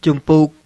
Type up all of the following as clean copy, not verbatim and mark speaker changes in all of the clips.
Speaker 1: ជំពូក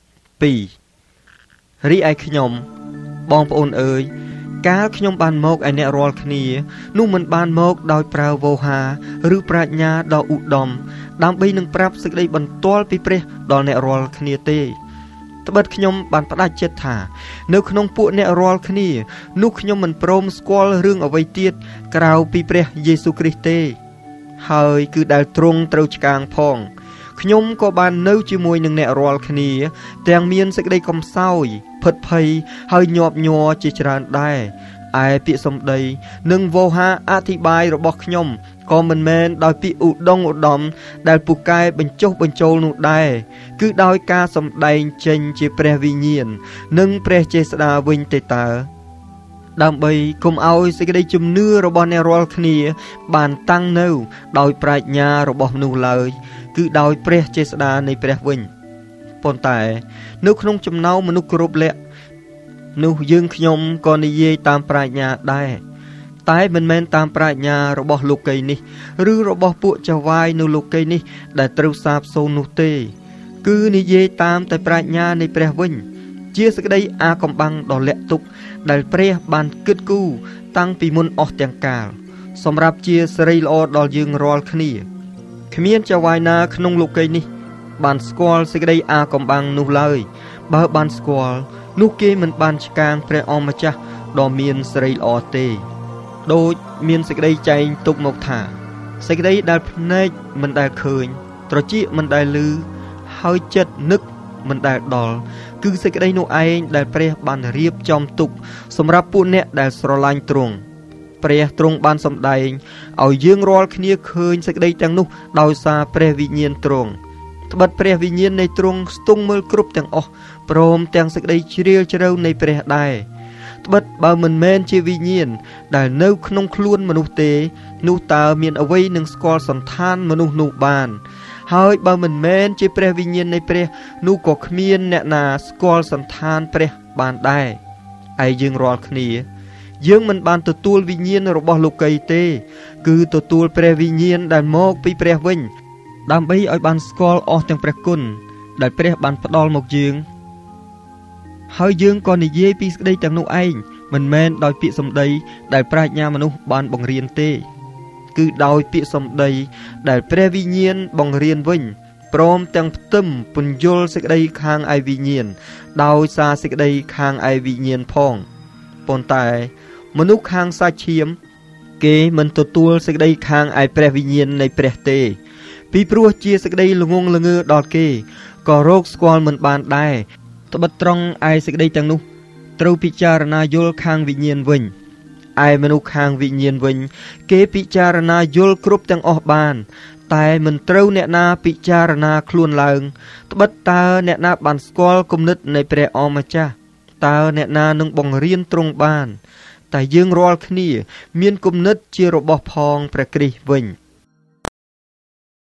Speaker 1: 2រីឯខ្ញុំបងប្អូនអើយកាលខ្ញុំបានមកឯអ្នករាល់គ្នានោះមិនបានមកដោយប្រើវោហាឬប្រាជ្ញាដ៏ឧត្តមដើម្បីនឹងប្រាប់សេចក្តីបន្ទាល់ពីព្រះដល់អ្នករាល់គ្នាទេត្បិតខ្ញុំបានផ្ដាច់ចិត្តថានៅក្នុងពួកអ្នករាល់គ្នានោះខ្ញុំមិនព្រមស្គាល់រឿងអ្វីទៀតក្រៅពីព្រះយេស៊ូវគ្រីស្ទទេហើយគឺដែលទ្រង់ត្រូវឆ្កាងផងខ្ញុំក៏បាននៅជាមួយនឹងអ្នករាល់គ្នាទាំងមានសេចក្តីកំសោយផិតភ័យហើយញាប់ញ័រជាច្រើនដែរឯពាក្យសម្ដីនិងវោហាអធិប្បាយរបស់ខ្ញុំក៏មិនមែនដោយពាក្យឧត្តមដែលពូកែបញ្ចុះបញ្ចូលនោះដែរគឺដោយការសម្ដែងចេញជាព្រះវិញ្ញាណនិងព្រះចេស្តាវិញទេតើដើម្បីកុំឲ្យសេចក្តីជំនឿរបស់អ្នករាល់គ្នាបានតាំងនៅដោយប្រាជ្ញារបស់មនុស្សឡើយគឺដោយព្រះចេស្តានៃព្រះវិញប៉ុន្តែនៅក្នុងចំណោមមនុស្សគ្រប់លក្ខនោះយើងខ្ញុំក៏និយាយតាមប្រាជ្ញាដែរតែមិនមែនតាមប្រាជ្ញារបស់លោកីនេះឬរបស់ពួកចៅវាយនៅលោកីនេះដែលត្រូវសាបសូន្យនោះទេគឺនិយាយតាមតែប្រាជ្ញានៃព្រះវិញជាសេចក្តីអាកំបាំងដ៏លាក់ទុកដែលព្រះបានគិតគូរតាំងពីមុនអស់ទាំងកាលសម្រាប់ជាសេរីល្អដល់យើងរាល់គ្នាគ្មានចៅវាយណាក្នុងលោកីនេះបានស្គាល់សេចក្តីអាកំបាំងនោះឡើយបើបានស្គាល់នោះគេមិនបានឆ្កាងព្រះអម្ចាស់ដ៏មានសេរីល្អទេដូចមានសេចក្តីចែងទុកមកថាសេចក្តីដែលភ្នែកមិនដែលឃើញត្រចៀកមិនដែលឮហើយចិត្តនឹកមិនដែលដល់គឺសេចក្តីនោះឯងដែលព្រះបានរៀបចំទុកសម្រាប់ពួកអ្នកដែលស្រឡាញ់ទ្រង់ព្រះទ្រង់បានសម្ដែងឲ្យយើងរាល់គ្នាឃើញសេចក្តីទាំងនោះដោយសារព្រះវិញ្ញាណទ្រង់ត្បិតព្រះវិញ្ញាណនៃទ្រង់ស្ទង់មើលគ្រប់ទាំងអស់ព្រមទាំងសេចក្តីជ្រាលជ្រៅនៃព្រះដែរត្បិតបើមិនមែនជាវិញ្ញាណដែលនៅក្នុងខ្លួនមនុស្សទេនោះតើមានអ្វីនឹងស្គាល់សន្តានមនុស្សនោះបានហើយបើមិនមែនជាព្រះវិញ្ញាណនៃព្រះនោះក៏គ្មានអ្នកណាស្គាល់សន្តានព្រះបានដែរឯយើងរាល់គ្នាយើងមិនបានទទួលវិញ្ញាណរបស់លោកីទេគឺទទួលព្រះវិញ្ញាណដែលមកពីព្រះវិញដើម្បីឲ្យបានស្គាល់អស់ទាំងព្រះគុណដែលព្រះបានផ្ដល់មកយើងហើយយើងក៏និយាយពីសេចក្តីទាំងនោះឯងមិនមែនដោយពាក្យសម្ដីដែលប្រាជ្ញាមនុស្សបានបង្រៀនទេគឺដោយពាក្យសម្ដីដែលព្រះវិញ្ញាណបង្រៀនវិញព្រមទាំងផ្ទឹមពន្យល់សេចក្តីខាងឯវិញ្ញាណដោយសារសេចក្តីខាងឯវិញ្ញាណផងប៉ុន្តែមនុស្សខាងសាច់ឈាមគេមិនទទួលសេចក្តីខាងឯព្រះវិញ្ញាណនៃព្រះទេពីព្រោះជាសេចក្តីល្ងងល្ងើដល់គេក៏រកស្គាល់មិនបានដែរត្បិតត្រង់ឯសេចក្តីទាំងនោះត្រូវពិចារណាយល់ខាងវិញ្ញាណវិញឯមនុស្សខាងវិញ្ញាណវិញគេពិចារណាយល់គ្រប់ទាំងអស់បានតែមិនត្រូវអ្នកណាពិចារណាខ្លួនឡើងត្បិតតើអ្នកណាបានស្គាល់គំនិតនៃព្រះអម្ចាស់តើអ្នកណានឹងបង្រៀនទ្រង់បានតែយើងរាល់គ្នាមានគំនិតជារបស់ផងព្រះគ្រីស្ទវិញ